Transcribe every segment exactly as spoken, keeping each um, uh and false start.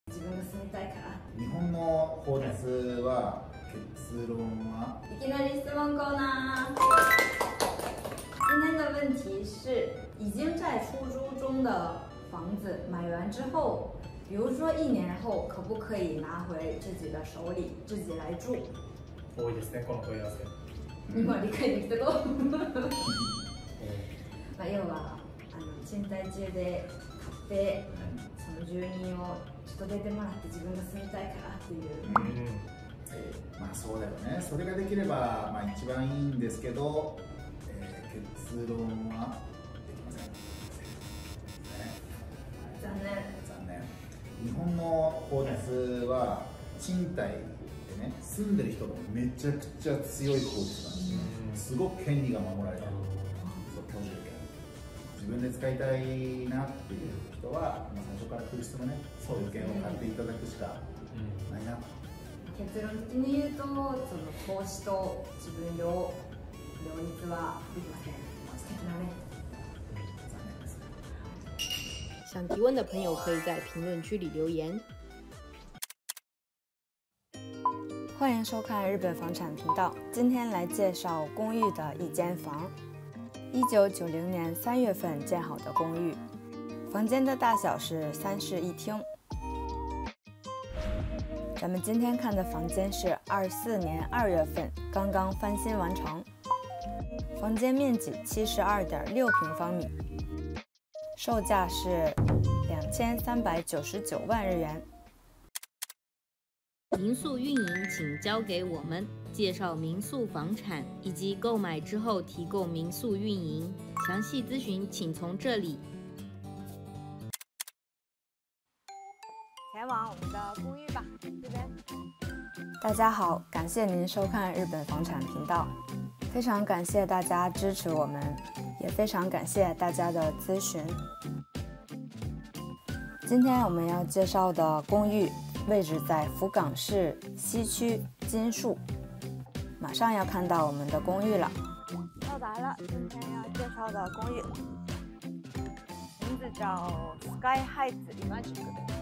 自分が住みたいから。 日本の法律は結論は？ いきなり質問コーナー。今天的问题是：已经在出租中的房子买完之后，比如说一年后，可不可以拿回自己的手里，自己来住？ 多いですね、この問い合わせ。 今理解できたと。まあ要はあの賃貸中で買って、その住人をちょっと出てもらって自分が住みたいからっていう。 うんまあそうだよね。それができればまあ一番いいんですけど、えー、結論はできません。 残念。 残念。日本の法律は賃貸でね、住んでる人がめちゃくちゃ強い法律なんですよ。すごく権利が守られてる。居住権。自分で使いたいなっていう人は、まあ、最初から空室のね、そういう権を買っていただくしかないなと。 結論的に言うと、その投資と自分両両立はできません。素敵なね。 残念ですね。 想提问的朋友可以在评论区里留言。欢迎收看日本房产频道，今天来介绍公寓的一间房。一九九零年三月份建好的公寓，房间的大小是三室一厅。咱们今天看的房间是二四年二月份刚刚翻新完成，房间面积七十二点六平方米，售价是两千三百九十九万日元。 民宿运营请交给我们，介绍民宿房产以及购买之后提供民宿运营，详细咨询请从这里。 前往我们的公寓吧，这边。大家好，感谢您收看日本房产频道，非常感谢大家支持我们，也非常感谢大家的咨询。今天我们要介绍的公寓位置在福冈市西区金树，马上要看到我们的公寓了。到达了今天要介绍的公寓，名字叫 Sky Heights Imagic。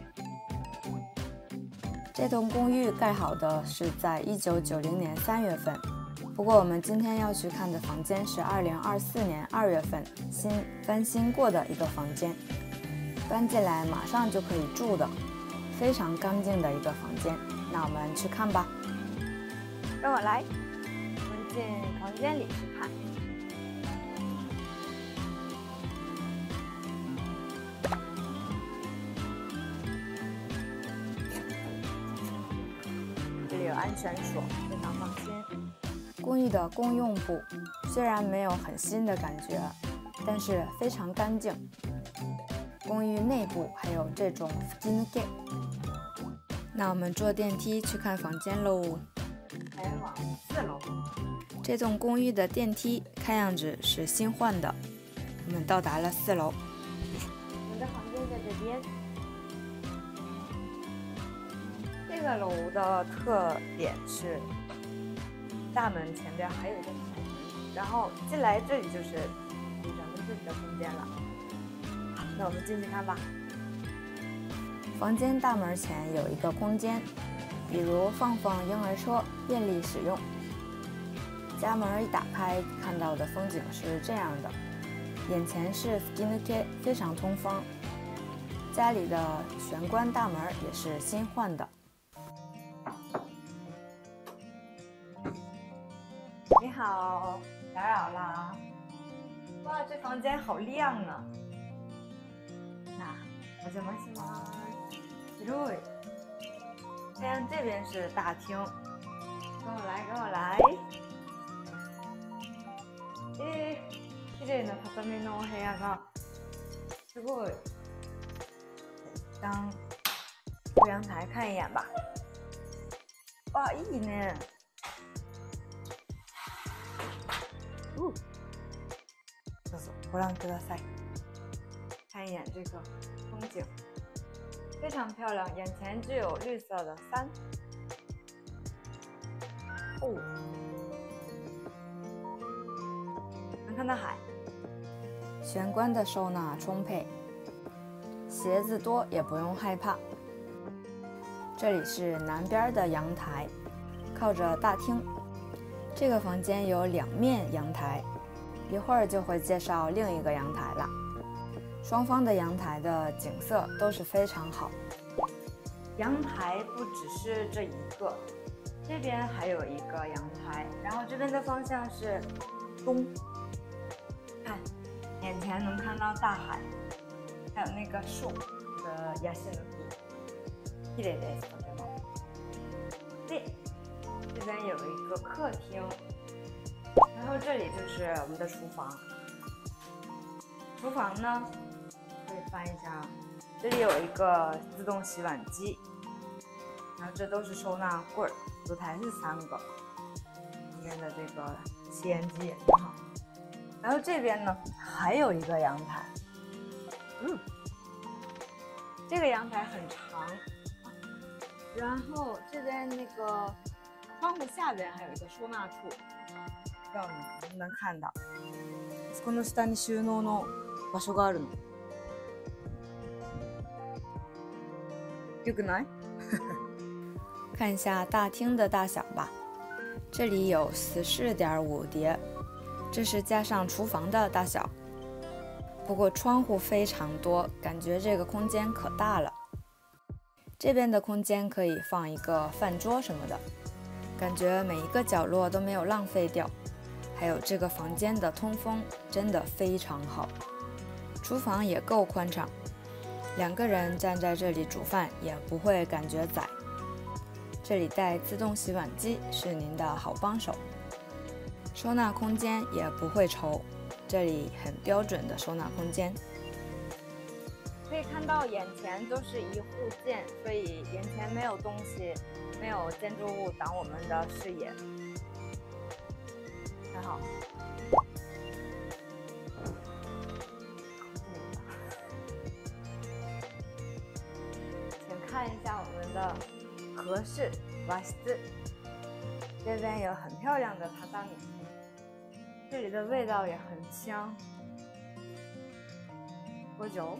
这栋公寓盖好的是在一九九零年三月份，不过我们今天要去看的房间是二零二四年二月份新翻新过的一个房间，搬进来马上就可以住的。非常干净的一个房间，那我们去看吧。跟我来，我们进房间里去看。这里有安全锁，非常放心。公寓的公用部虽然没有很新的感觉，但是非常干净。公寓内部还有这种吹き抜け。那我们坐电梯去看房间喽。前往四楼。这栋公寓的电梯看样子是新换的。我们到达了四楼。我们的房间在这边。这个楼的特点是大门前边还有一个小门，然后进来这里就是咱们自己的空间了。那我们进去看吧。房间大门前有一个空间，比如放放婴儿车，便利使用。家门一打开，看到的风景是这样的，眼前是吹き抜け，非常通风。家里的玄关大门也是新换的。你好，打扰了。哇，这房间好亮啊！那我怎么喜欢？広い。先这边是大厅，跟我来，跟我来。えー、綺麗な畳のお部屋がすごい。一旦后阳台看一眼吧。哇，いいね。哦，どうぞご覧ください。看一眼这个风景。非常漂亮，眼前就有绿色的山。哦，能看到海。玄关的收纳充沛，鞋子多也不用害怕。 这里是南边的阳台，靠着大厅。这个房间有两面阳台，一会儿就会介绍另一个阳台了。双方的阳台的景色都是非常好。阳台不只是这一个，这边还有一个阳台，然后这边的方向是东，看，眼前能看到大海，还有那个树的ヤシの木，綺麗ですとても。对，这边有一个客厅，然后这里就是我们的厨房。厨房呢，可以翻一下，这里有一个自动洗碗机，然后这都是收纳柜儿，烛台是三个，这边的这个吸烟机也挺好。然后这边呢还有一个阳台，嗯，这个阳台很长，然后这边那个窗户下边还有一个收纳处，不知道你能不能看到？この下に収納の場所があるの。よくない？看一下大厅的大小吧，这里有十四点五叠，这是加上厨房的大小。不过窗户非常多，感觉这个空间可大了。这边的空间可以放一个饭桌什么的，感觉每一个角落都没有浪费掉。还有这个房间的通风真的非常好，厨房也够宽敞，两个人站在这里煮饭也不会感觉窄。这里带自动洗碗机是您的好帮手，收纳空间也不会愁，这里很标准的收纳空间。可以看到眼前都是一户建，所以眼前没有东西，没有建筑物挡我们的视野，很好。请看一下我们的和室瓦室，这边有很漂亮的榻榻米，这里的味道也很香。五畳？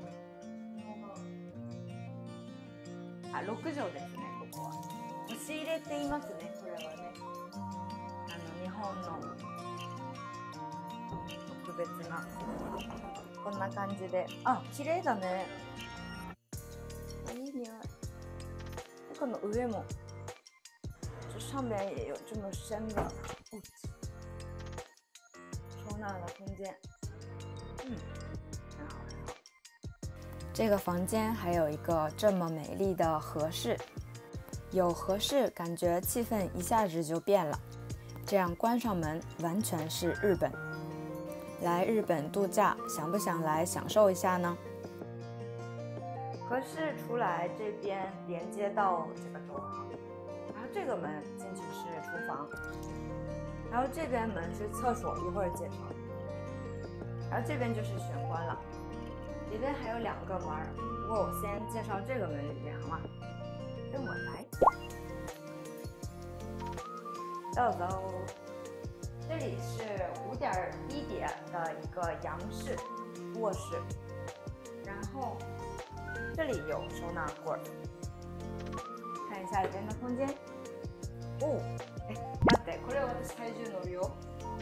あ、六畳ですね、ここは。押し入れって言いますね、これはね。あの日本の特別なこんな感じで、あ、綺麗だね。いい匂い。この上も。这上面也有这么深的物质，收纳的空间，嗯，很好很好。这个房间还有一个这么美丽的和室，有和室感觉气氛一下子就变了。这样关上门，完全是日本。来日本度假，想不想来享受一下呢？和室出来这边连接到这个走廊。然后这个门进去是厨房，然后这边门是厕所，一会儿介绍。然后这边就是玄关了，里边还有两个门，不过我先介绍这个门里面好吗？跟我来，走走。这里是五点一叠的一个洋式卧室，然后这里有收纳柜。看一下里边的空间。お、え、待って、これ私体重乗るよ。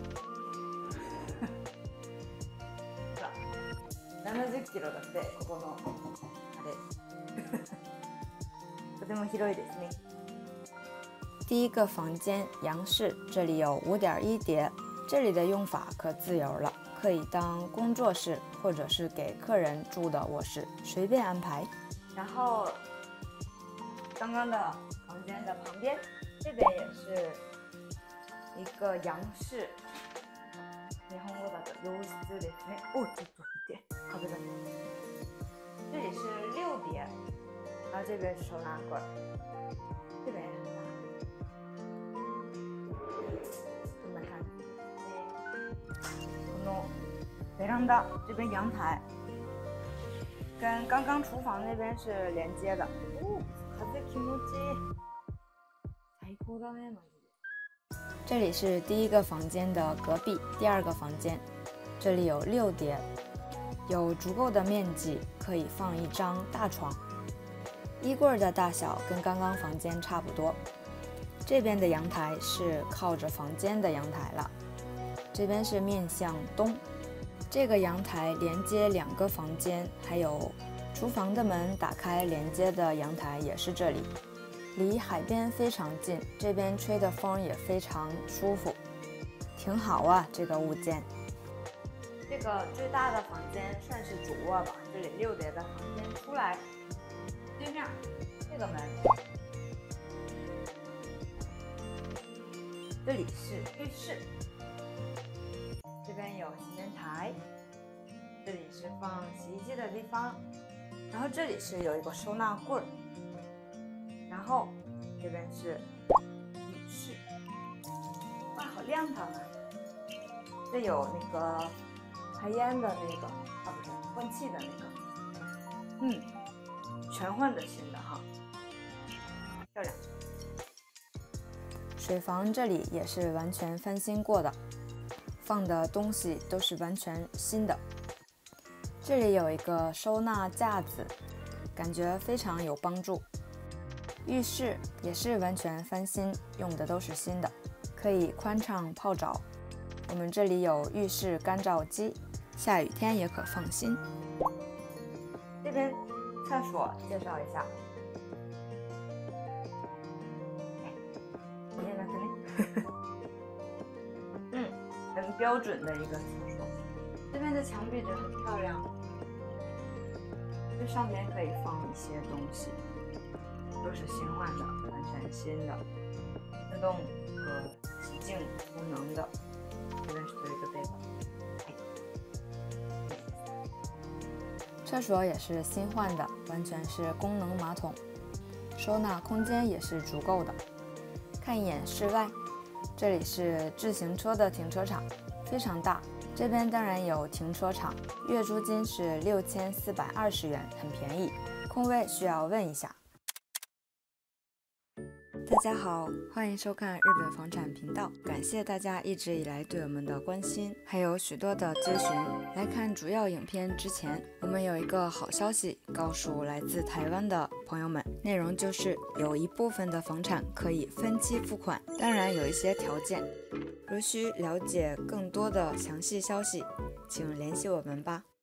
ほら、ななじゅっキロだってここのあれ。とても広いですね。第一个房间洋室，这里有五点一叠，这里的用法可自由了，可以当工作室或者是给客人住的卧室，随便安排。然后刚刚的房间的旁边，这边也是一个洋室。日本語だと洋室ですね。お、ちょっと見て、壁だ。这里是六叠，然后这边是收纳柜，这边也很大。こんな感じ。このベランダ这边阳台，跟刚刚厨房那边是连接的。哦，風気持ちいい。最高だね、マジで。这里是第一个房间的隔壁，第二个房间，这里有六叠，有足够的面积可以放一张大床。 衣柜的大小跟刚刚房间差不多。这边的阳台是靠着房间的阳台了，这边是面向东。这个阳台连接两个房间，还有厨房的门打开连接的阳台也是这里。离海边非常近，这边吹的风也非常舒服，挺好啊，这个物件。这个最大的房间算是主卧吧，这里六叠的房间出来，对面这个门，这里是浴室，这边有洗面台，这里是放洗衣机的地方，然后这里是有一个收纳柜儿。然后这边是浴室，哇，好亮堂啊！这有那个排烟的那个，啊不是换气的那个，嗯，全换的新的哈，漂亮。水房这里也是完全翻新过的，放的东西都是完全新的。这里有一个收纳架子，感觉非常有帮助。浴室也是完全翻新，用的都是新的，可以宽敞泡澡。我们这里有浴室干燥机，下雨天也可放心。这边厕所介绍一下，嗯，很标准的一个厕所。这边的墙壁就很漂亮，这上面可以放一些东西。都是新换的，完全新的，自动和洗净功能的。这边是有一个杯子。厕所也是新换的，完全是功能马桶，收纳空间也是足够的。看一眼室外，这里是自行车的停车场，非常大。这边当然有停车场，月租金是六千四百二十元，很便宜。空位需要问一下。大家好，欢迎收看日本房产频道，感谢大家一直以来对我们的关心，还有许多的咨询。来看主要影片之前，我们有一个好消息告诉来自台湾的朋友们，内容就是有一部分的房产可以分期付款，当然有一些条件。如需了解更多的详细消息，请联系我们吧。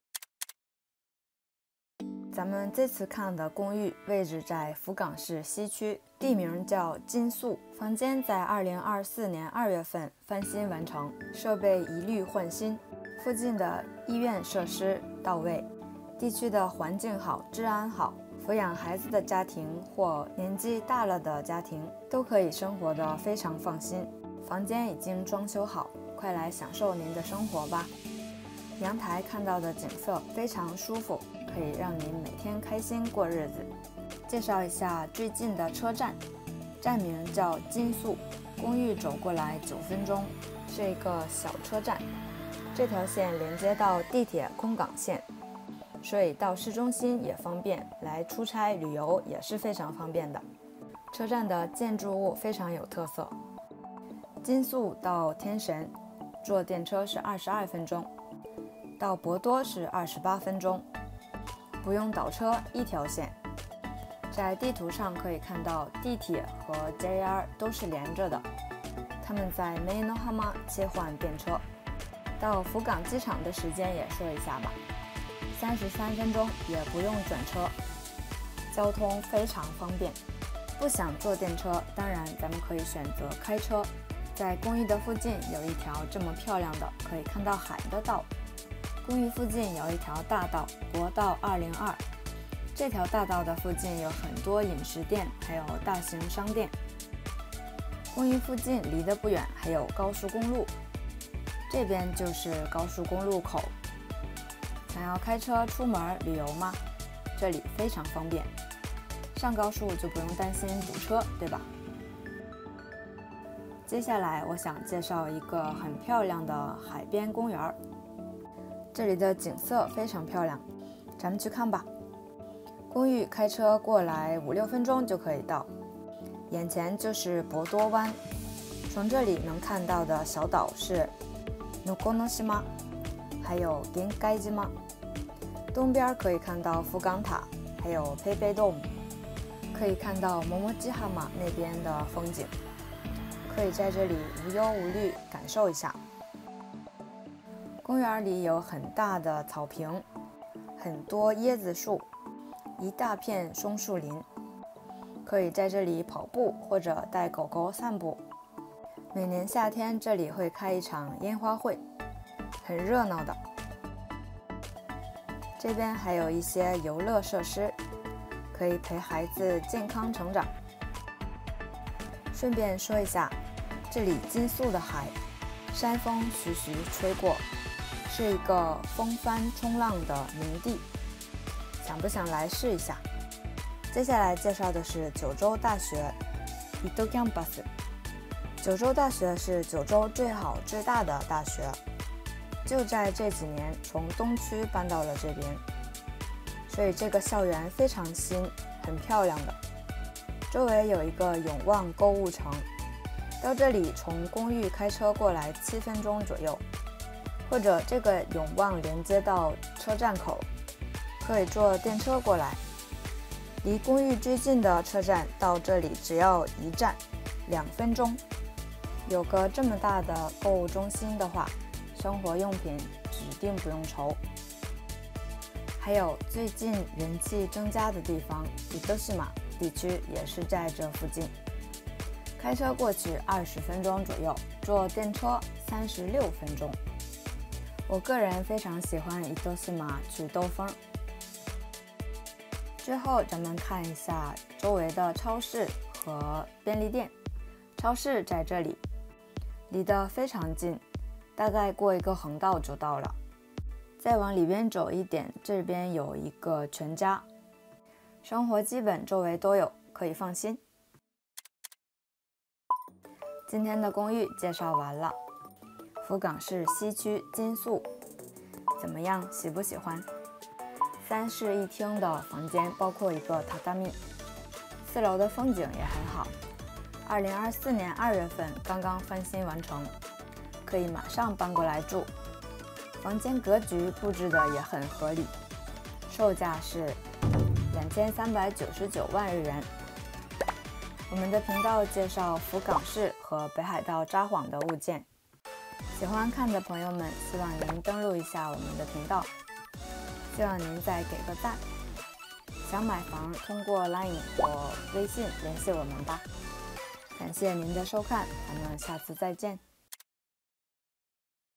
咱们这次看的公寓位置在福冈市西区，地名叫金宿，房间在二零二四年二月份翻新完成，设备一律换新，附近的医院设施到位，地区的环境好，治安好，抚养孩子的家庭或年纪大了的家庭都可以生活得非常放心。房间已经装修好，快来享受您的生活吧。阳台看到的景色非常舒服，可以让您每天开心过日子。介绍一下最近的车站，站名叫金宿，公寓走过来九分钟，是一个小车站。这条线连接到地铁空港线，所以到市中心也方便，来出差旅游也是非常方便的。车站的建筑物非常有特色。金宿到天神坐电车是二十二分钟，到博多是二十八分钟，不用倒车，一条线。在地图上可以看到地铁和 J R 都是连着的，他们在梅诺哈马切换电车。到福冈机场的时间也说一下吧，三十三分钟，也不用转车，交通非常方便。不想坐电车，当然咱们可以选择开车。在公寓的附近有一条这么漂亮的可以看到海的道，公寓附近有一条大道国道二零二，这条大道的附近有很多饮食店，还有大型商店。公寓附近离得不远还有高速公路，这边就是高速公路口。想要开车出门旅游吗？这里非常方便，上高速就不用担心堵车，对吧？接下来我想介绍一个很漂亮的海边公园，这里的景色非常漂亮，咱们去看吧。公寓开车过来五六分钟就可以到，眼前就是博多湾，从这里能看到的小岛是能古島，还有限界島。东边可以看到福冈塔，还有ペイペイドーム。 可以看到摩摩基哈马那边的风景，可以在这里无忧无虑感受一下。公园里有很大的草坪，很多椰子树，一大片松树林，可以在这里跑步或者带狗狗散步。每年夏天这里会开一场烟花会，很热闹的。这边还有一些游乐设施，可以陪孩子健康成长。顺便说一下，这里金素的海，山风徐徐吹过，是一个风帆冲浪的名地，想不想来试一下？接下来介绍的是九州大学 Ito Campus。 九州大学是九州最好最大的大学，就在这几年从东区搬到了这边，所以这个校园非常新，很漂亮的。周围有一个永旺购物城，到这里从公寓开车过来七分钟左右，或者这个永旺连接到车站口，可以坐电车过来。离公寓最近的车站到这里只要一站，两分钟。有个这么大的购物中心的话，生活用品指定不用愁。还有最近人气增加的地方伊豆西马地区也是在这附近，开车过去二十分钟左右，坐电车三十六分钟。我个人非常喜欢伊豆西马去兜风。最后咱们看一下周围的超市和便利店。超市在这里，离得非常近，大概过一个横道就到了。再往里边走一点，这边有一个全家，生活基本周围都有，可以放心。今天的公寓介绍完了，福冈市西区金宿，怎么样？喜不喜欢？三室一厅的房间，包括一个榻榻米，四楼的风景也很好。二零二四年二月份刚刚翻新完成，可以马上搬过来住。房间格局布置的也很合理，售价是两千三百九十九万日元。我们的频道介绍福冈市和北海道札幌的物件，喜欢看的朋友们，希望您登录一下我们的频道，希望您再给个赞。想买房，通过 Line 或微信联系我们吧。感谢您的收看，咱们下次再见。